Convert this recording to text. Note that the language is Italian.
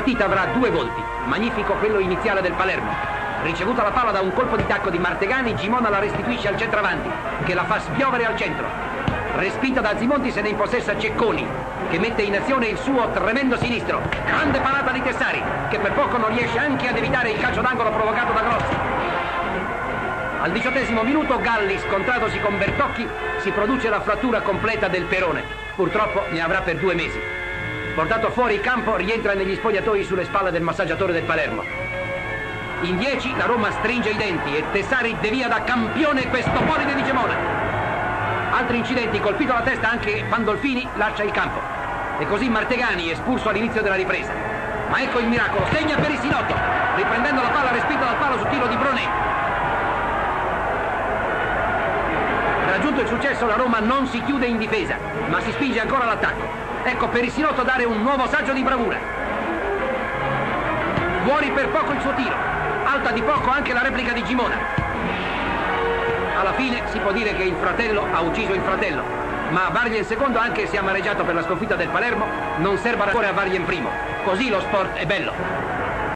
partita avrà due volti. Magnifico quello iniziale del Palermo. Ricevuta la palla da un colpo di tacco di Martegani, Gimona la restituisce al centravanti, che la fa spiovere al centro. Respinta da Zimonti, se ne impossessa Cecconi, che mette in azione il suo tremendo sinistro. Grande parata di Tessari, che per poco non riesce anche ad evitare il calcio d'angolo provocato da Grossi. Al 18° minuto Galli, scontratosi con Bertocchi, si produce la frattura completa del perone. Purtroppo ne avrà per 2 mesi. Portato fuori campo, rientra negli spogliatoi sulle spalle del massaggiatore del Palermo. In 10 la Roma stringe i denti e Tessari devia da campione questo polide di Gemona. Altri incidenti, colpito alla testa anche Pandolfini, lascia il campo. E così Martegani, espulso all'inizio della ripresa. Ma ecco il miracolo, segna Perissinotto, riprendendo la palla respinta dal palo su tiro di Bronet. Raggiunto il successo, la Roma non si chiude in difesa, ma si spinge ancora all'attacco. Ecco Perissinotto dare un nuovo saggio di bravura. Fuori per poco il suo tiro, alta di poco anche la replica di Gimona. Alla fine si può dire che il fratello ha ucciso il fratello, ma Vargien secondo, anche se amareggiato per la sconfitta del Palermo, non serba ancora a Vargien primo. Così lo sport è bello.